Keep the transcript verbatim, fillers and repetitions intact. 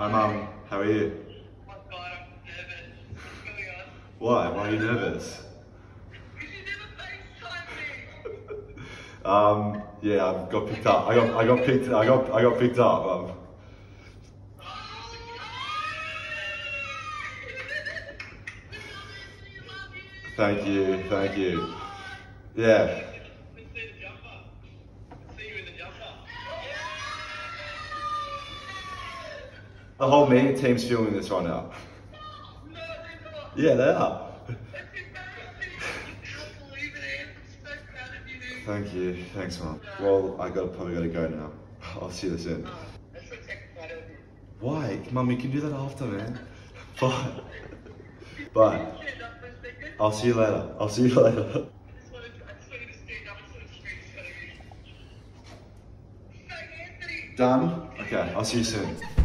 Hi Mum, how are you? Oh my god, I'm nervous. What's going on? Why? Why are you nervous? Because you never FaceTime me. Um, yeah, I got picked up. I got, I got picked, I got, I got picked up. Um, thank you, thank you. Yeah. Let's see the jumper. Let's see you in the jumper. The whole media team's filming this right now. No, they're not. Yeah, they are. That's embarrassing. I can't believe it, Ant. I'm so proud of you, dude. Thank you, thanks Mum. Well, I got probably got to go now. I'll see you soon. Oh, let's go take a photo of you. Why? Mum, you can do that after, man. Bye. Bye. Stand up for a second. I'll see you later. I'll see you later. I just wanted to, I just wanted to stand up. I just wanted to screenshot of you. Hey, Anthony. Done? Okay, I'll see you soon.